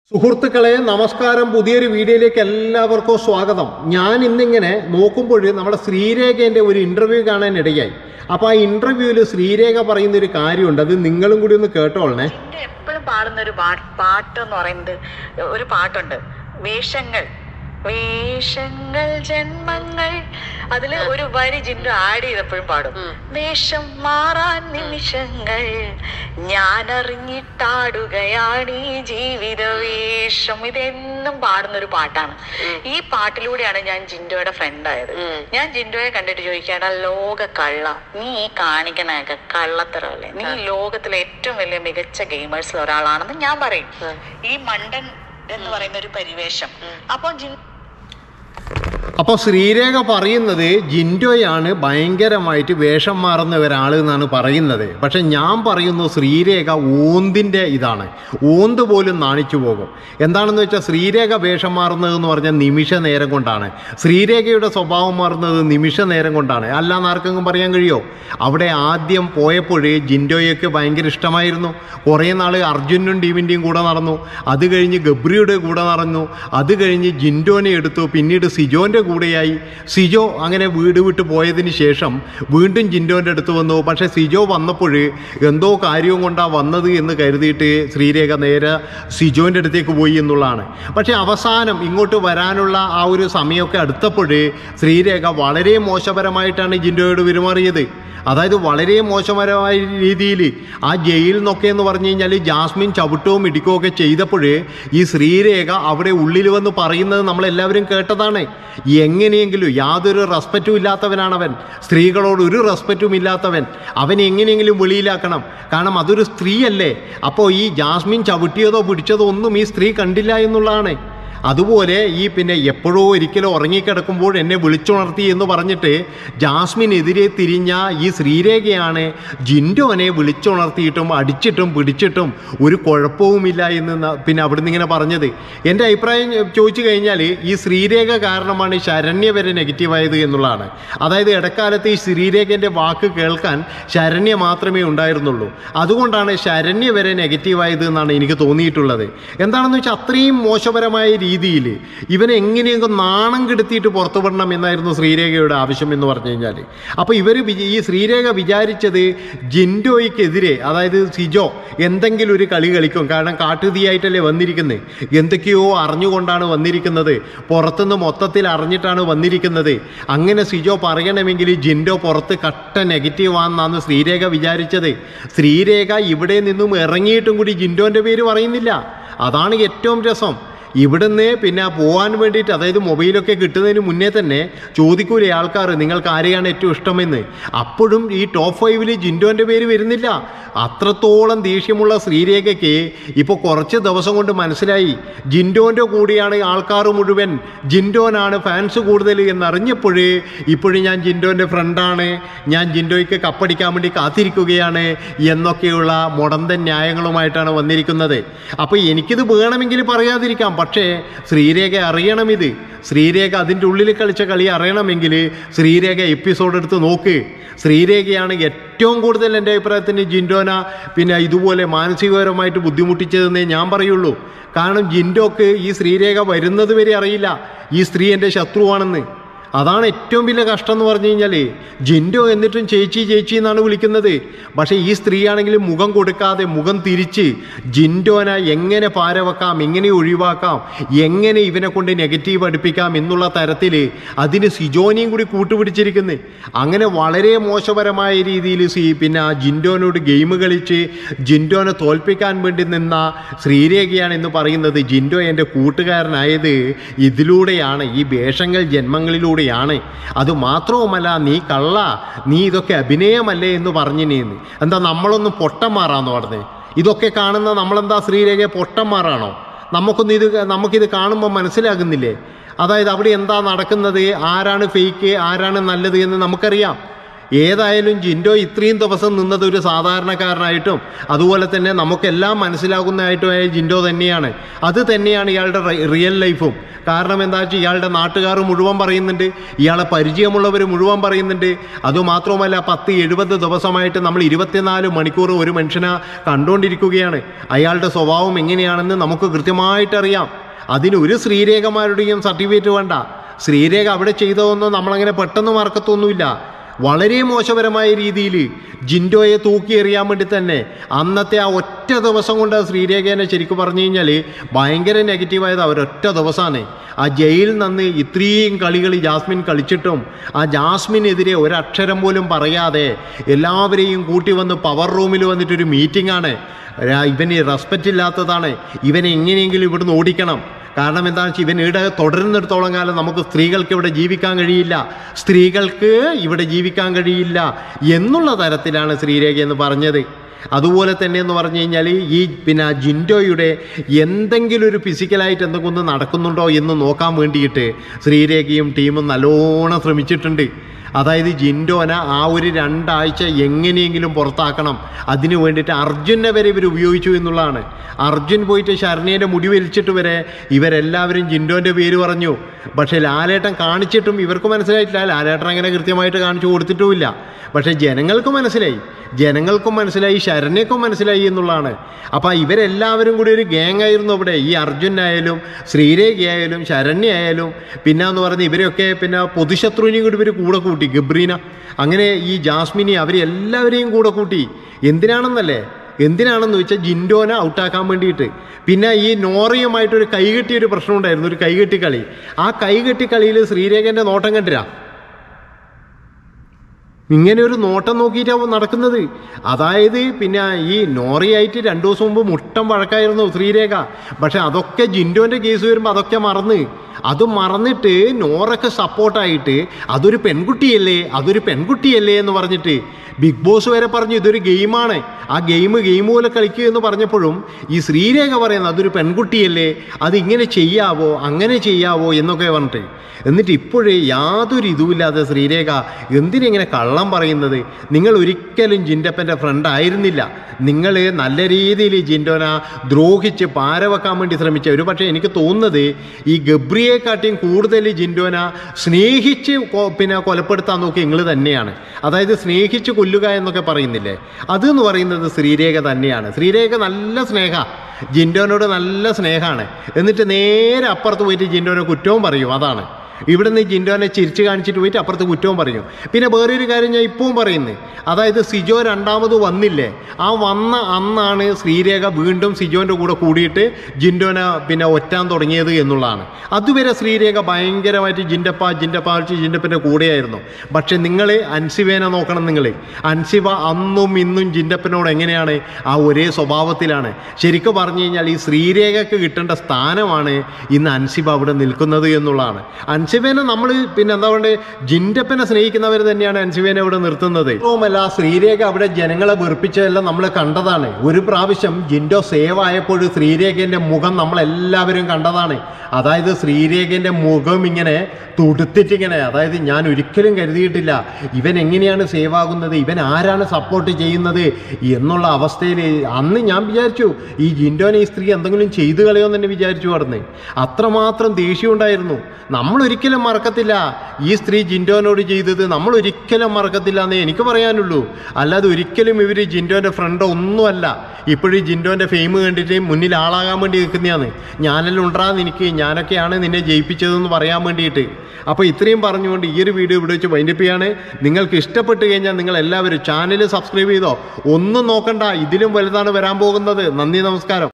സുഹൃത്തുക്കളെ നമസ്കാരം. പുതിയൊരു വീഡിയോയിലേക്ക് എല്ലാവർക്കും സ്വാഗതം. ഞാൻ ഇന്നിങ്ങനെ നോക്കുമ്പോൾ നമ്മുടെ ശ്രീരേഖേൻ്റെ ഒരു ഇൻ്റർവ്യൂ കാണാനിടയായി. അപ്പോൾ ആ ഇൻ്റർവ്യൂവിൽ ശ്രീരേഖ പറയുന്നൊരു കാര്യമുണ്ട്, അത് നിങ്ങളും കൂടി ഒന്ന് കേട്ടോളണേ. എപ്പോഴും പാടുന്ന ഒരു പാട്ടെന്ന് പറയുന്നത് ഒരു പാട്ടുണ്ട്, വേഷങ്ങൾ വേഷങ്ങൾ ജന്മങ്ങൾ. അതില് ഒരു വരി ജിൻഡു ആഡ് ചെയ്തപ്പോഴും പാടും, വേഷം മാറാൻ നിമിഷങ്ങൾ ഞാൻ അറിഞ്ഞിട്ടാടുകയാണ് ഈ ജീവിത വേഷം. ഇതെന്നും പാടുന്ന ഒരു പാട്ടാണ്. ഈ പാട്ടിലൂടെയാണ് ഞാൻ ജിൻഡോയുടെ ഫ്രണ്ടായത്. ഞാൻ ജിൻഡോയെ കണ്ടിട്ട് ചോദിക്കാടാ, ലോക കള്ള, നീ ഈ കാണിക്കണൊക്കെ കള്ളത്തരല്ലേ, നീ ലോകത്തിലെ ഏറ്റവും വലിയ മികച്ച ഗെയിമേഴ്സിൽ ഒരാളാണെന്ന് ഞാൻ പറയും. ഈ മണ്ടൻ എന്ന് പറയുന്ന ഒരു പരിവേഷം. അപ്പോൾ ശ്രീരേഖ പറയുന്നത് ജിൻഡോയാണ് ഭയങ്കരമായിട്ട് വേഷം മാറുന്ന ഒരാൾ എന്നാണ് പറയുന്നത്. പക്ഷെ ഞാൻ പറയുന്നു ശ്രീരേഖ ഓന്തിൻ്റെ ഇതാണ്, ഓന്ത് പോലും നാണിച്ചു പോകും. എന്താണെന്ന് വെച്ചാൽ ശ്രീരേഖ വേഷം മാറുന്നതെന്ന് പറഞ്ഞാൽ നിമിഷ നേരം കൊണ്ടാണ്. ശ്രീരേഖയുടെ സ്വഭാവം മാറുന്നത് നിമിഷ നേരം കൊണ്ടാണ്. അല്ലാന്ന് ആർക്കെങ്കിലും പറയാൻ കഴിയുമോ? അവിടെ ആദ്യം പോയപ്പോഴേ ജിൻഡോയൊക്കെ ഭയങ്കര ഇഷ്ടമായിരുന്നു. കുറേ നാൾ അർജുനും ടീമിൻ്റെയും കൂടെ നടന്നു, അത് കഴിഞ്ഞ് ഗബ്രിയുടെ കൂടെ നടന്നു, അത് കഴിഞ്ഞ് ജിൻഡോനെ എടുത്തു, പിന്നീട് സിജോൻ്റെ കൂടെയായി. സിജോ അങ്ങനെ വീട് വിട്ട് പോയതിന് ശേഷം വീണ്ടും ജിൻഡോൻ്റെ അടുത്ത് വന്നു. പക്ഷേ സിജോ വന്നപ്പോൾ എന്തോ കാര്യവും കൊണ്ടാണ് വന്നത് എന്ന് കരുതിയിട്ട് ശ്രീരേഖ നേരെ സിജോൻ്റെ അടുത്തേക്ക് പോയി എന്നുള്ളതാണ്. പക്ഷേ അവസാനം ഇങ്ങോട്ട് വരാനുള്ള ആ ഒരു സമയമൊക്കെ അടുത്തപ്പോൾ ശ്രീരേഖ വളരെ മോശപരമായിട്ടാണ് ജിൻഡോയോട് പെരുമാറിയത്. അതായത് വളരെ മോശപരമായ രീതിയിൽ ആ ജയിലിൽ നിന്നൊക്കെ എന്ന് പറഞ്ഞു കഴിഞ്ഞാൽ ജാസ്മിൻ ചവിട്ടവും ഇടിക്കുകയും ഒക്കെ ചെയ്തപ്പോൾ ഈ ശ്രീരേഖ അവിടെ ഉള്ളിൽ വന്ന് പറയുന്നത് നമ്മളെല്ലാവരും കേട്ടതാണ്. എങ്ങനെയെങ്കിലും യാതൊരു റെസ്പെക്റ്റും ഇല്ലാത്തവനാണവൻ, സ്ത്രീകളോട് ഒരു റെസ്പെക്റ്റും ഇല്ലാത്തവൻ, അവനെ എങ്ങനെയെങ്കിലും വെളിയിലാക്കണം. കാരണം അതൊരു സ്ത്രീയല്ലേ. അപ്പോൾ ഈ ജാസ്മിൻ ചവിട്ടിയതോ പിടിച്ചതോ ഒന്നും ഈ സ്ത്രീ കണ്ടില്ല എന്നുള്ളതാണ്. അതുപോലെ ഈ പിന്നെ എപ്പോഴോ ഒരിക്കലും ഉറങ്ങിക്കിടക്കുമ്പോൾ എന്നെ വിളിച്ചുണർത്തി എന്ന് പറഞ്ഞിട്ട് ജാസ്മിനെതിരെ തിരിഞ്ഞ ഈ ശ്രീരേഖയാണ് ജിൻഡോനെ വിളിച്ചുണർത്തിയിട്ടും അടിച്ചിട്ടും പിടിച്ചിട്ടും ഒരു കുഴപ്പവുമില്ല എന്ന് പിന്നെ അവിടുന്ന് ഇങ്ങനെ പറഞ്ഞത്. എൻ്റെ അഭിപ്രായം ചോദിച്ചു കഴിഞ്ഞാൽ ഈ ശ്രീരേഖ കാരണമാണ് ശരണ്യ വരെ നെഗറ്റീവായത് എന്നുള്ളതാണ്. അതായത് ഇടക്കാലത്ത് ഈ ശ്രീരേഖൻ്റെ വാക്ക് കേൾക്കാൻ ശരണ്യ മാത്രമേ ഉണ്ടായിരുന്നുള്ളൂ. അതുകൊണ്ടാണ് ശരണ്യ വരെ നെഗറ്റീവായത് എന്നാണ് എനിക്ക് തോന്നിയിട്ടുള്ളത്. എന്താണെന്ന് വെച്ചാൽ അത്രയും മോശപരമായ രീതിയിൽ ഇവനെ എങ്ങനെയെങ്കിലും നാണം കെടുത്തിയിട്ട് പുറത്തു വിടണം എന്നായിരുന്നു ശ്രീരേഖയുടെ ആവശ്യം എന്ന് പറഞ്ഞു കഴിഞ്ഞാൽ. അപ്പോൾ ഈ ശ്രീരേഖ വിചാരിച്ചത് ജിൻഡോയ്ക്കെതിരെ, അതായത് സിജോ എന്തെങ്കിലും ഒരു കളി കളിക്കും. കാരണം കാട്ടുതീയായിട്ടല്ലേ വന്നിരിക്കുന്നത്, എന്തൊക്കെയോ അറിഞ്ഞുകൊണ്ടാണ് വന്നിരിക്കുന്നത്, പുറത്തുനിന്ന് മൊത്തത്തിൽ അറിഞ്ഞിട്ടാണ് വന്നിരിക്കുന്നത്. അങ്ങനെ സിജോ പറയണമെങ്കിൽ ജിൻഡോ പുറത്ത് കട്ട നെഗറ്റീവാണെന്നാണ് ശ്രീരേഖ വിചാരിച്ചത്. ശ്രീരേഖ ഇവിടെ നിന്നും ഇറങ്ങിയിട്ടും കൂടി ജിൻഡോൻ്റെ പേര് പറയുന്നില്ല. അതാണ് ഏറ്റവും രസം. ഇവിടുന്ന് പിന്നെ പോകാൻ വേണ്ടിയിട്ട്, അതായത് മൊബൈലൊക്കെ കിട്ടുന്നതിന് മുന്നേ തന്നെ ചോദിക്കൂലേ ആൾക്കാർ നിങ്ങൾക്ക് ആരെയാണ് ഏറ്റവും ഇഷ്ടമെന്ന്. അപ്പോഴും ഈ ടോപ്പ് 5 ജിൻഡോൻ്റെ പേര് വരുന്നില്ല. അത്രത്തോളം ദേഷ്യമുള്ള ശ്രീരേഖയ്ക്ക് ഇപ്പോൾ കുറച്ച് ദിവസം കൊണ്ട് മനസ്സിലായി ജിൻഡോൻ്റെ കൂടെയാണ് ആൾക്കാർ മുഴുവൻ, ജിൻഡോനാണ് ഫാൻസ് കൂടുതൽ എന്നറിഞ്ഞപ്പോഴേ ഇപ്പോഴും ഞാൻ ജിൻഡോൻ്റെ ഫ്രണ്ടാണ്, ഞാൻ ജിൻഡോയ്ക്ക് കപ്പടിക്കാൻ വേണ്ടി കാത്തിരിക്കുകയാണ് എന്നൊക്കെയുള്ള മുടന്തൻ ന്യായങ്ങളുമായിട്ടാണ് വന്നിരിക്കുന്നത്. അപ്പോൾ എനിക്കിത് വേണമെങ്കിൽ പറയാതിരിക്കാം, പക്ഷേ ശ്രീരേഖ അറിയണം ഇത്. ശ്രീരേഖ അതിൻ്റെ ഉള്ളിൽ കളിച്ച കളി അറിയണമെങ്കിൽ ശ്രീരേഖ എപ്പിസോഡ് എടുത്ത് നോക്ക്. ശ്രീരേഖയാണ് ഏറ്റവും കൂടുതൽ എൻ്റെ അഭിപ്രായത്തിന് ജിൻഡോന പിന്നെ ഇതുപോലെ മാനസികപരമായിട്ട് ബുദ്ധിമുട്ടിച്ചതെന്നേ ഞാൻ പറയുള്ളൂ. കാരണം ജിൻഡോക്ക് ഈ ശ്രീരേഖ വരുന്നത് വരെ അറിയില്ല ഈ സ്ത്രീ എൻ്റെ ശത്രുവാണെന്ന്. അതാണ് ഏറ്റവും വലിയ കഷ്ടം എന്ന് പറഞ്ഞു കഴിഞ്ഞാൽ. ജിൻഡോ എന്നിട്ടും ചേച്ചി ചേച്ചി എന്നാണ് വിളിക്കുന്നത്. പക്ഷേ ഈ സ്ത്രീയാണെങ്കിൽ മുഖം കൊടുക്കാതെ മുഖം തിരിച്ച് ജിൻഡോനെ എങ്ങനെ പാരവെക്കാം, എങ്ങനെ ഒഴിവാക്കാം, എങ്ങനെ ഇവനെ കൊണ്ട് നെഗറ്റീവ് അടുപ്പിക്കാം എന്നുള്ള തരത്തിൽ അതിന് സിജോനെയും കൂടി കൂട്ടുപിടിച്ചിരിക്കുന്നത്. അങ്ങനെ വളരെ മോശപരമായ രീതിയിൽ പിന്നെ ജിൻഡോനോട് ഗെയിം കളിച്ച് ജിൻഡോനെ തോൽപ്പിക്കാൻ വേണ്ടി നിന്ന ശ്രീരേഖയാണ് എന്ന് പറയുന്നത്. ജിൻഡോ എൻ്റെ കൂട്ടുകാരനായത് ഇതിലൂടെയാണ്, ഈ വേഷങ്ങൾ ജന്മങ്ങളിലൂടെ ാണ്. അത് മാത്രവുമല്ല, നീ കള്ള, നീ ഇതൊക്കെ അഭിനയമല്ലേ എന്ന് പറഞ്ഞിനേന്ന്. എന്താ നമ്മളൊന്നും പൊട്ടന്മാരാണെന്ന് പറഞ്ഞേ? ഇതൊക്കെ കാണുന്ന നമ്മളെന്താ ശ്രീരേഖ പൊട്ടന്മാരാണോ? നമുക്കിത് കാണുമ്പോൾ മനസ്സിലാകുന്നില്ലേ? അതായത് അവിടെ എന്താ നടക്കുന്നത്, ആരാണ് ഫേക്ക്, ആരാണ് നല്ലത് എന്ന് നമുക്കറിയാം. ഏതായാലും ജിൻഡോ ഇത്രയും ദിവസം നിന്നത് ഒരു സാധാരണക്കാരനായിട്ടും അതുപോലെ തന്നെ നമുക്കെല്ലാം മനസ്സിലാകുന്നതായിട്ടുമായ ജിൻഡോ തന്നെയാണ്. അത് തന്നെയാണ് ഇയാളുടെ റിയൽ ലൈഫും. കാരണം എന്താ വെച്ചാൽ ഇയാളുടെ നാട്ടുകാർ മുഴുവൻ പറയുന്നുണ്ട്, ഇയാളെ പരിചയമുള്ളവർ മുഴുവൻ പറയുന്നുണ്ട്. അതുമാത്രവുമല്ല 10-70 ദിവസമായിട്ട് നമ്മൾ 24 മണിക്കൂർ ഒരു മനുഷ്യനെ കണ്ടുകൊണ്ടിരിക്കുകയാണ്. അയാളുടെ സ്വഭാവം എങ്ങനെയാണെന്ന് നമുക്ക് കൃത്യമായിട്ടറിയാം. അതിന് ഒരു ശ്രീരേഖമാരുടെയും സർട്ടിഫിക്കറ്റ് വേണ്ട. ശ്രീരേഖ അവിടെ ചെയ്തതൊന്നും നമ്മളങ്ങനെ പെട്ടെന്ന് മറക്കത്തൊന്നുമില്ല. വളരെ മോശപരമായ രീതിയിൽ ജിൻഡോയെ തൂക്കിയെറിയാൻ വേണ്ടി തന്നെ അന്നത്തെ ആ ഒറ്റ ദിവസം കൊണ്ട് ശ്രീരേഖേനെ ശരിക്കും പറഞ്ഞു കഴിഞ്ഞാൽ ഭയങ്കര നെഗറ്റീവായത് ഒരൊറ്റ ദിവസമാണ്. ആ ജയിലിൽ നിന്ന് ഇത്രയും കളികൾ ജാസ്മിൻ കളിച്ചിട്ടും ആ ജാസ്മിനെതിരെ ഒരക്ഷരം പോലും പറയാതെ എല്ലാവരെയും കൂട്ടി വന്ന് പവർ റൂമിൽ വന്നിട്ടൊരു മീറ്റിംഗാണ്. ഇവന് റെസ്പെക്റ്റ് ഇല്ലാത്തതാണ്, ഇവനെ എങ്ങനെയെങ്കിലും ഇവിടുന്ന് ഓടിക്കണം. കാരണം എന്താണെന്ന് വെച്ചാൽ ഇവൻ ഇവിടെ തുടരുന്നിടത്തോളം കാലം നമുക്ക് സ്ത്രീകൾക്ക് ഇവിടെ ജീവിക്കാൻ കഴിയില്ല, സ്ത്രീകൾക്ക് ഇവിടെ ജീവിക്കാൻ കഴിയില്ല എന്നുള്ള തരത്തിലാണ് ശ്രീരേഖ എന്ന് പറഞ്ഞത്. അതുപോലെ തന്നെ എന്ന് പറഞ്ഞു കഴിഞ്ഞാൽ ഈ ജിൻഡോയുടെ എന്തെങ്കിലും ഒരു ഫിസിക്കലായിട്ട് എന്തെങ്കിലും ഒന്ന് നടക്കുന്നുണ്ടോ എന്ന് നോക്കാൻ വേണ്ടിയിട്ട് ശ്രീരേഖയും ടീമും നല്ലോണം ശ്രമിച്ചിട്ടുണ്ട്. അതായത് ജിൻഡോനെ ആ ഒരു 2 ആഴ്ച എങ്ങനെയെങ്കിലും പുറത്താക്കണം. അതിനു വേണ്ടിയിട്ട് അർജുനെ വരെ ഇവർ ഉപയോഗിച്ചു എന്നുള്ളതാണ്. അർജുൻ പോയിട്ട് ശരണ്യൻ്റെ മുടി വലിച്ചിട്ട് വരെ ഇവരെല്ലാവരും ജിൻഡോൻ്റെ പേര് പറഞ്ഞു. പക്ഷേ ലാലേട്ടൻ കാണിച്ചിട്ടും ഇവർക്ക് മനസ്സിലായിട്ടില്ല. ലാലേട്ടൻ അങ്ങനെ കൃത്യമായിട്ട് കാണിച്ചു കൊടുത്തിട്ടുമില്ല. പക്ഷേ ജനങ്ങൾക്കും മനസ്സിലായി, ശരണ്യക്കും മനസ്സിലായി എന്നുള്ളതാണ്. അപ്പോൾ ഇവരെല്ലാവരും കൂടി ഒരു ഗ്യാങ് ആയിരുന്നു അവിടെ. ഈ അർജുനായാലും ശ്രീരേഖയായാലും ശരണ്യായാലും പിന്നെന്ന് പറഞ്ഞ് ഇവരെയൊക്കെ പൊതുശത്രുവിനെയും കൂടി ഇവർ കൂടെ കൂട്ടി. ഗബ്രീന അങ്ങനെ ഈ ജാസ്മിനെ അവരെല്ലാവരെയും കൂടെ കൂട്ടി. എന്തിനാണെന്ന് വെച്ചാൽ ജിൻഡോനെ ഔട്ടാക്കാൻ വേണ്ടിയിട്ട്. പിന്നെ ഈ നോറയുമായിട്ടൊരു കൈകെട്ടിയൊരു പ്രശ്നം ഉണ്ടായിരുന്നു, ഒരു കൈകെട്ടി കളി. ആ കൈകെട്ടി കളിയിൽ ശ്രീരേഖൻ്റെ നോട്ടം കണ്ടില്ല. ഇങ്ങനെ ഒരു നോട്ടം നോക്കിയിട്ടാണ് നടക്കുന്നത്. അതായത് ഈ നോറയായിട്ട് 2 ദിവസം മുമ്പ് മുട്ടം വഴക്കായിരുന്നു ശ്രീരേഖ. പക്ഷെ അതൊക്കെ ജിൻഡോൻ്റെ കേസ് വരുമ്പോൾ അതൊക്കെ മറന്നിട്ട് നോറൊക്കെ സപ്പോർട്ടായിട്ട് അതൊരു പെൺകുട്ടിയല്ലേ എന്ന് പറഞ്ഞിട്ട് ബിഗ് ബോസ് വരെ പറഞ്ഞു ഇതൊരു ഗെയിമാണ്, ആ ഗെയിം പോലെ കളിക്കുക എന്ന് പറഞ്ഞപ്പോഴും ഈ ശ്രീരേഖ പറയുന്നത് അതൊരു പെൺകുട്ടിയല്ലേ, അതിങ്ങനെ ചെയ്യാവോ അങ്ങനെ ചെയ്യാവോ എന്നൊക്കെ പറഞ്ഞിട്ട്. എന്നിട്ട് ഇപ്പോഴേ യാതൊരു ഇതുമില്ലാതെ ശ്രീരേഖ എന്തിനെങ്ങനെ കള്ളം പറയുന്നത്? നിങ്ങൾ ഒരിക്കലും ജിൻഡപ്പൻ്റെ ഫ്രണ്ട് ആയിരുന്നില്ല. നിങ്ങൾ നല്ല രീതിയിൽ ജിൻഡോനെ ദ്രോഹിച്ച് പാരവെക്കാൻ വേണ്ടി ശ്രമിച്ച ഒരു പക്ഷേ എനിക്ക് തോന്നുന്നത് ഈ ഗബ്രിയെക്കാട്ടിയും കൂടുതൽ ജിൻഡോനെ സ്നേഹിച്ച് കൊലപ്പെടുത്താൻ നോക്കി നിങ്ങൾ തന്നെയാണ്. അതായത് സ്നേഹിച്ച് കൊല്ലുക എന്നൊക്കെ പറയുന്നില്ലേ, അതെന്ന് പറയുന്നത് ശ്രീരേഖ തന്നെയാണ്. ശ്രീരേഖ നല്ല ജിൻഡോനോട് നല്ല സ്നേഹമാണ്. എന്നിട്ട് നേരെ അപ്പുറത്ത് പോയിട്ട് ജിൻഡോനെ കുറ്റവും പറയും. അതാണ് ഇവിടുന്ന് ജിൻഡോനെ ചിരിച്ച് കാണിച്ചിട്ട് പോയിട്ട് അപ്പുറത്ത് കുറ്റവും പറയും. പിന്നെ വേറൊരു കാര്യം ഞാൻ ഇപ്പവും പറയുന്നത്, അതായത് സിജോ 2ാമത് വന്നില്ലേ, ആ വന്ന അന്നാണ് ശ്രീരേഖ വീണ്ടും സിജോൻ്റെ കൂടെ കൂടിയിട്ട് ജിൻഡോനെ ഒറ്റാൻ തുടങ്ങിയത് എന്നുള്ളതാണ്. അതുവരെ ശ്രീരേഖ ഭയങ്കരമായിട്ട് ജിൻഡപ്പൻ്റെ കൂടെയായിരുന്നു. പക്ഷെ നിങ്ങൾ അൻസിബേനെ നോക്കണം. അൻസിബ അന്നും ഇന്നും ജിൻഡപ്പനോട് എങ്ങനെയാണ്? ആ ഒരേ സ്വഭാവത്തിലാണ്. ശരിക്കും പറഞ്ഞു കഴിഞ്ഞാൽ ഈ ശ്രീരേഖക്ക് കിട്ടേണ്ട സ്ഥാനമാണ് ഇന്ന് അൻസിബ അവിടെ നിൽക്കുന്നത് എന്നുള്ളതാണ്. അൻസിബേനെ നമ്മൾ എന്താ പറയുക, ജിൻഡപ്പനെ സ്നേഹിക്കുന്നവർ തന്നെയാണ് അൻസിബേനെ അവിടെ നിർത്തുന്നത്. മാത്രവുമല്ല ശ്രീരേഖ അവിടെ ജനങ്ങളെ വെറുപ്പിച്ചതെല്ലാം നമ്മൾ കണ്ടതാണ്. ഒരു പ്രാവശ്യം ജിൻഡോ സേവ് ആയപ്പോൾ ശ്രീരേഖൻ്റെ മുഖം നമ്മളെല്ലാവരും കണ്ടതാണ്. അതായത് ശ്രീരേഖൻ്റെ മുഖം ഇങ്ങനെ തുടുത്തിട്ടിങ്ങനെ, അതായത് ഞാൻ ഒരിക്കലും കരുതിയിട്ടില്ല ഇവൻ എങ്ങനെയാണ് സേവ് ആകുന്നത്, ഇവൻ ആരാണ് സപ്പോർട്ട് ചെയ്യുന്നത് എന്നുള്ള അവസ്ഥയിൽ അന്ന് ഞാൻ വിചാരിച്ചു ഈ ജിൻഡോനെ ഈ സ്ത്രീ എന്തെങ്കിലും ചെയ്തു കളയോ എന്ന് തന്നെ വിചാരിച്ചു കടന്ന്. അത്രമാത്രം ദേഷ്യം ഉണ്ടായിരുന്നു. നമ്മളൊരിക്കലും മറക്കത്തില്ല ഈ സ്ത്രീ ജിൻഡോനോട് ചെയ്തത്, നമ്മളൊരിക്കലും മറക്കത്തില്ല എന്നേ എനിക്ക് പറയാനുള്ളൂ. അല്ലാതെ ഒരിക്കലും ഇവർ ജിൻഡോൻ്റെ ഫ്രണ്ടോ ഒന്നുമല്ല. ഇപ്പോഴും ജിൻഡോൻ്റെ ഫെയിം കണ്ടിട്ട് മുന്നിൽ ആളാകാൻ വേണ്ടി നിൽക്കുന്നതാണ്. ഞാനെല്ലാം ഉണ്ടാകുന്ന എനിക്ക്, ഞാനൊക്കെയാണ് നിന്നെ ജയിപ്പിച്ചതെന്ന് പറയാൻ വേണ്ടിയിട്ട്. അപ്പോൾ ഇത്രയും പറഞ്ഞുകൊണ്ട് ഈ ഒരു വീഡിയോ ഇവിടെ വെച്ച് വൈൻഡപ്പ് ചെയ്യാണ്. നിങ്ങൾക്ക് ഇഷ്ടപ്പെട്ട് കഴിഞ്ഞാൽ നിങ്ങൾ എല്ലാവരും ചാനൽ സബ്സ്ക്രൈബ് ചെയ്തോ, ഒന്നും നോക്കണ്ട, ഇതിലും വലുതാണ് വരാൻ പോകുന്നത്. നന്ദി, നമസ്കാരം.